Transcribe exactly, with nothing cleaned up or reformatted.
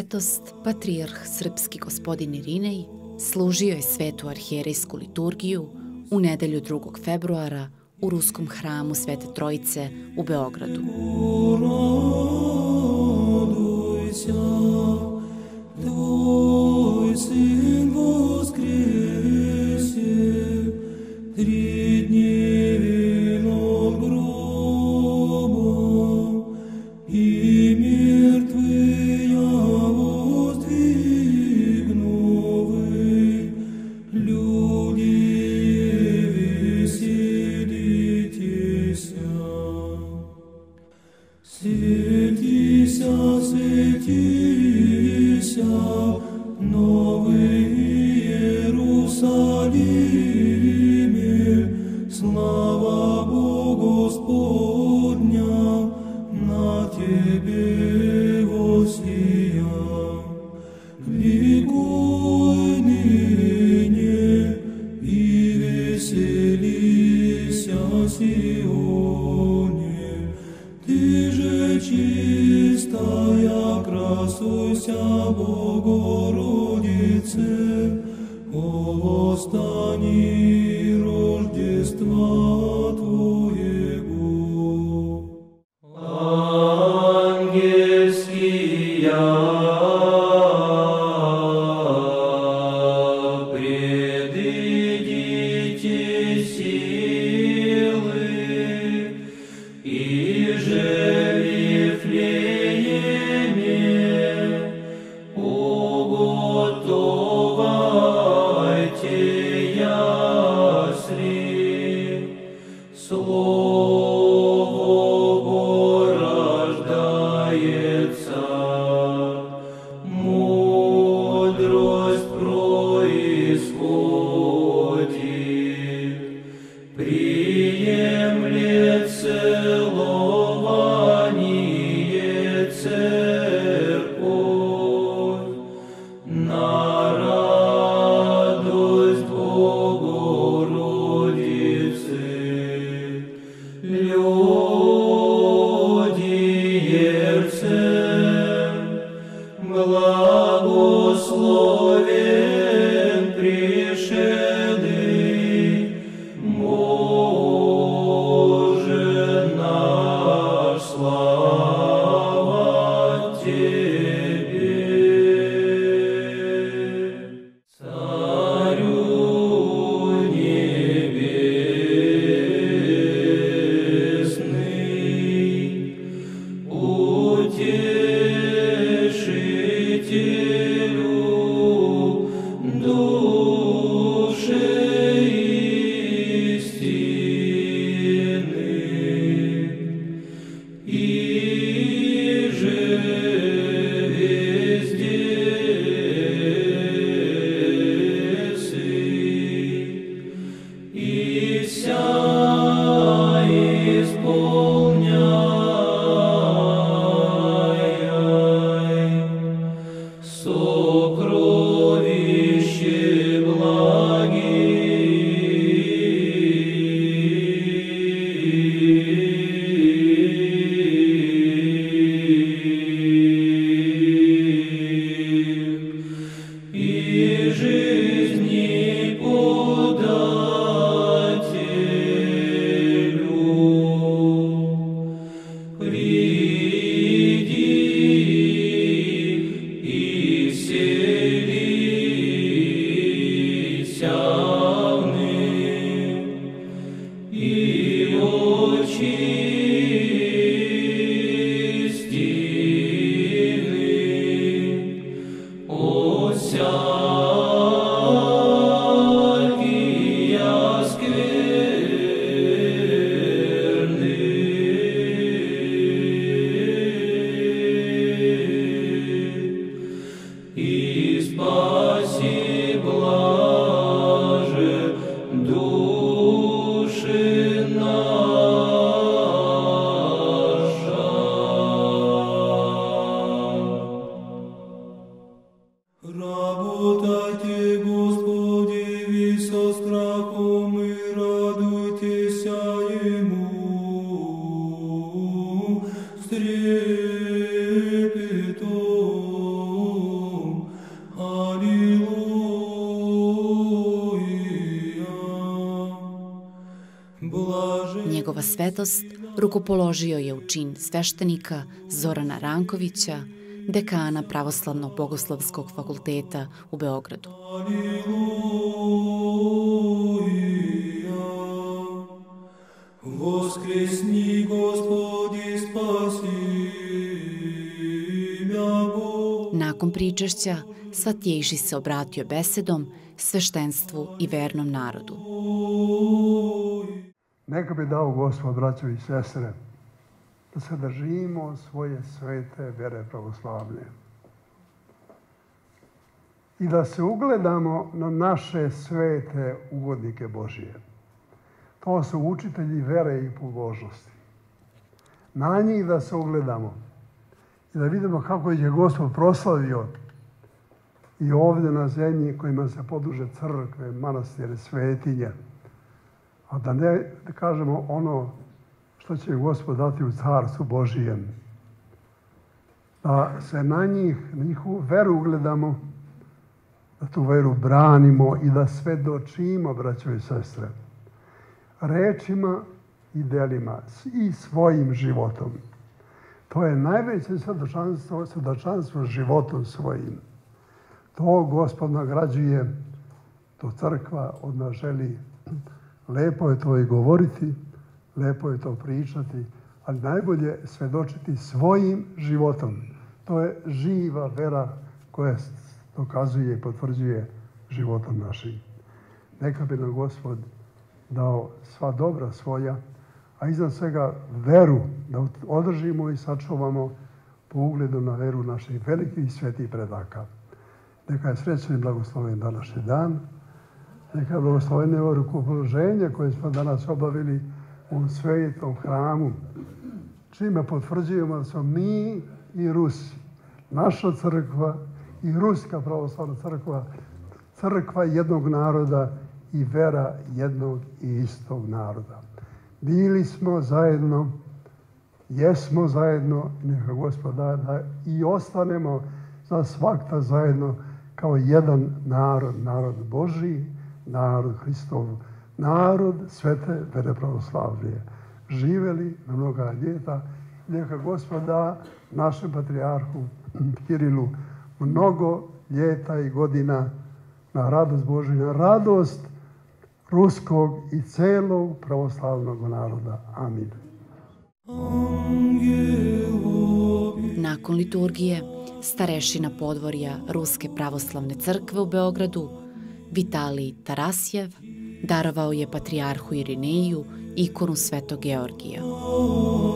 Svetost, patrijarh srpski gospodin Irinej, služio je svetu arhijerejsku liturgiju u nedelju drugog februara u Ruskom hramu Svete Trojice u Beogradu. Светися, светися, Новый Иерусалиме, слава Богу Господня, на тебе воссия. Ликуй ныне и веселися, Сионе, ты же чистая, красуйся, Богородице, о восстании Рождества Твоего. Ангельские предыдите силы, и же благословен пришедший, Боже наш, слава Тебе. Царю небесный, утешителю души истины, и же везде сы, и вся исполняй сокровище благих, и жизни подателю. Приди и вселися в них, и очисти их, осякия скверны. И спаси благо Njegova svetost rukopoložio je u čin sveštenika Zorana Rankovića, dekana Pravoslavno-bogoslovskog fakulteta u Beogradu. Voskresni Gospodi, spasi mja Bog. Nakon pričešća, Svatjejši se obratio besedom sveštenstvu i vernom narodu. Neka bi dao Gospod, braćo i sestre, da se držimo svoje svete vere pravoslavne i da se ugledamo na naše svete ugodnike Božije. To su učitelji vere i pobožnosti. Na njih da se ugledamo i da vidimo kako je Gospod proslavio i ovdje na zemlji kojima se poduže crkve, manastire, svetinje. A da ne da kažemo ono što će Gospod dati u carstvu Božijem. Da se na njih, na njihovu veru ugledamo, da tu veru branimo i da svedočimo, braćo i sestre, rečima i delima i svojim životom. To je najveće svedočanstvo, svedočanstvo životom svojim. To Gospod nagrađuje, to crkva od nas želi. Lepo je to i govoriti, lepo je to pričati, ali najbolje svedočiti svojim životom. To je živa vera koja dokazuje i potvrđuje životom našim. Neka bi nam Gospod dao sva dobra svoja, a iznad svega veru da održimo i sačuvamo po ugledu na veru naših velikih i svetih predaka. Neka je srećan i blagosloven današnji dan. Neka je blagoslovene ovo rukopoloženje koje smo danas obavili u svetom hramu, čime potvrđujemo da smo mi i Rusi, naša crkva i Ruska pravoslavna crkva, crkva jednog naroda i vera jednog i istog naroda. Bili smo zajedno, jesmo zajedno, neka Gospod da, da i ostanemo za svakta zajedno kao jedan narod, narod Božiji, narod Hristov, narod svete vere pravoslavlje. Živeli na mnoga ljeta, neka Gospod da našem patrijarhu Kirilu mnogo ljeta i godina na radost Božju, na radost ruskog i celog pravoslavnog naroda. Amin. Nakon liturgije, starešina podvorja Ruske pravoslavne crkve u Beogradu, Vitalij Tarasjev, darovao je patrijarhu Irineju ikonu Svetog Georgija.